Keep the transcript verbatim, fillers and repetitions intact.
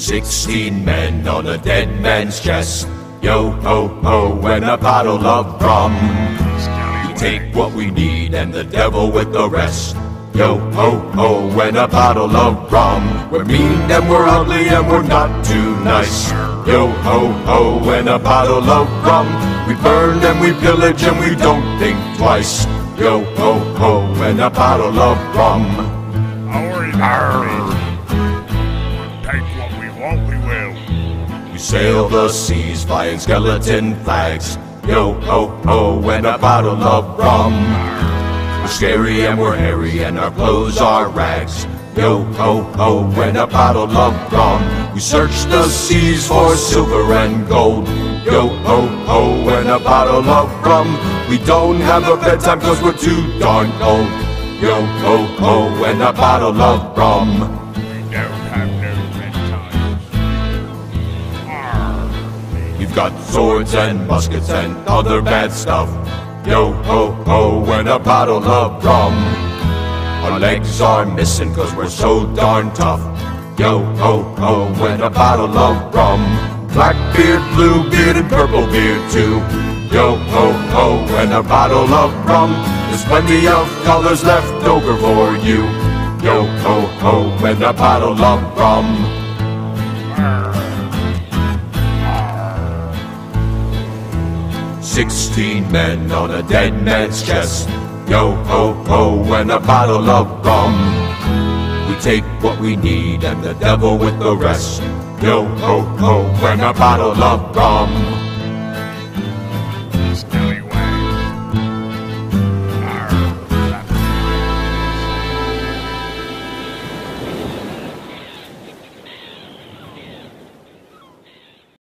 Sixteen men on a dead man's chest. Yo ho ho, and a bottle of rum. We take what we need and the devil with the rest. Yo ho ho, and a bottle of rum. We're mean and we're ugly and we're not too nice. Yo ho ho, and a bottle of rum. We burn and we pillage and we don't think twice. Yo ho ho, and a bottle of rum. Arr. Take what we want, we will. We sail the seas flying skeleton flags. Yo ho ho, and a bottle of rum. We're scary and we're hairy and our clothes are rags. Yo ho ho, and a bottle of rum. We search the seas for silver and gold. Yo ho ho, and a bottle of rum. We don't have a bedtime cause we're too darn old. Yo ho ho, and a bottle of rum. We don't have no bedtimes. Arr. We've got swords and muskets and other bad stuff. Yo ho ho, and a bottle of rum. Our legs are missing cause we're so darn tough. Yo ho ho, and a bottle of rum. Blackbeard, Bluebeard, and Purplebeard too. Yo ho ho, and a bottle of rum. There's plenty of colors left over for you. Yo ho ho, and a bottle of rum. Sixteen men on a dead man's chest. Yo ho ho, and a bottle of rum. We take what we need and the devil with the rest. Yo ho ho, and a bottle of rum.